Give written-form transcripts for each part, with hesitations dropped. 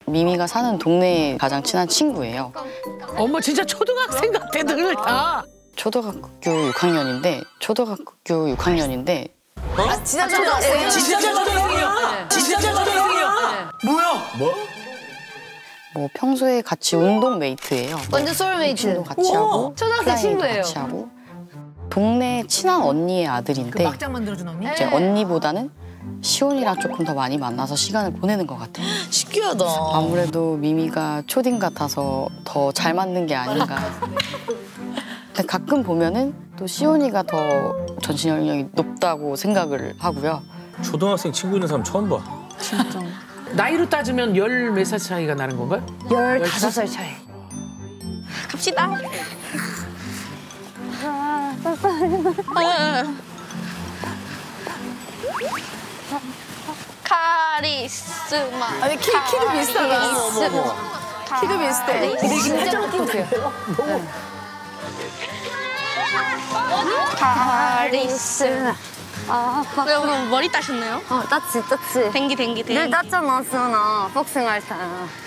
미미가 사는 동네에 가장 친한 친구예요. 어머 진짜 초등학생 같아 늘 다. 초등학교 6학년인데 아, 진짜 초등학생이야? 진짜 초등학생이야? 진짜 초등학생이야? 뭐야? 뭐 평소에 같이 운동 메이트예요. 완전 소울메이트. 운동 같이 하고 초등학생 플라잉도 친구예요. 같이 하고 동네 친한 언니의 아들인데 막장 만들어준 언니? 이제 언니보다는 시온이랑 조금 더 많이 만나서 시간을 보내는 것 같아요. 신기하다. 아무래도 미미가 초딩 같아서 더 잘 맞는 게 아닌가. 근데 가끔 보면은 또 시온이가 더 전신 연령이 높다고 생각을 하고요. 초등학생 친구 있는 사람 처음 봐. 진짜. 나이로 따지면 열 몇 살 차이가 나는 건가요? 15살 차이. 갑시다. 카리스마. 아니, 키도 비슷하다. 키도 비슷해. 근데 진짜 똑똑해요. 카리스마. 왜 오늘 머리 따셨나요? 땄지. 댕기. 늘 땄잖아, 수연아. 복싱할 때.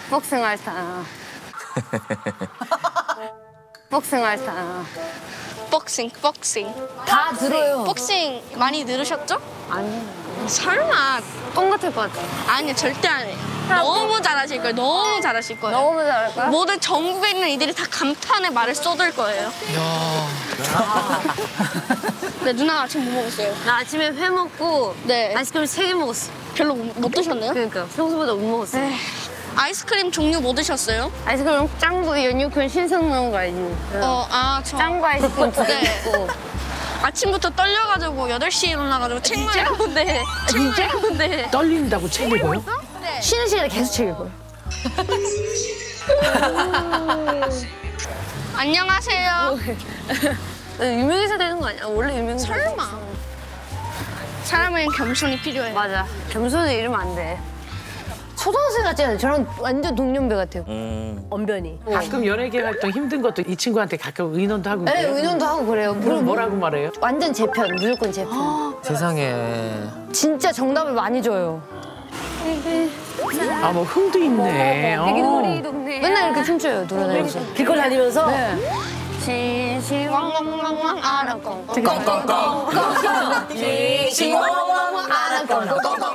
복싱. 다 들어요. 복싱 많이 늘으셨죠? 아니, 설마. 똥 같을 것 같아. 아니요, 절대 안 해요. 너무 잘하실 거예요. 너무 잘하실 거예요. 너무 잘할 거야? 모든 전국에 있는 이들이 다 감탄의 말을 쏟을 거예요. 네, 누나 아침 뭐 먹었어요? 나 아침에 회 먹고 네. 아이스크림 3개 먹었어. 별로 못 드셨나요? 그러니까 평소보다 못 먹었어. 아이스크림 종류 뭐 드셨어요? 아이스크림 짱구, 연유콘 신선 나온 거 알지? 저. 짱구 아이스크림 2개 네. 먹고. 아침부터 떨려가지고 8시에 일어나가지고 책만 읽었는데. 떨린다고 책 읽어요? 쉬는 시간에 계속 책 읽어요. 안녕하세요. 유명해서 되는 거 아니야? 원래 유명해서. 설마. 사람은 겸손이 필요해요. 맞아. 겸손히 이러면 안 돼. 초등학생 같지 않아요? 저랑 완전 동년배 같아요. 언변이. 가끔 연예계 활동 힘든 것도 이 친구한테 가끔 의논도 하고 네, 그래요? 의논도 하고 그래요. 그럼 뭐라고 말해요? 완전 제 편, 무조건 제 편. 세상에. 진짜 정답을 많이 줘요. 아 뭐 흥도 있네. 우리 동네. 맨날 이렇게 춤춰요, 돌아다니면서. 길거 다니면서. 네. 진실 왕왕왕왕 알아꽁. 꽁꽁꽁. 싱싱 왕왕왕 알아꽁꽁꽁꽁.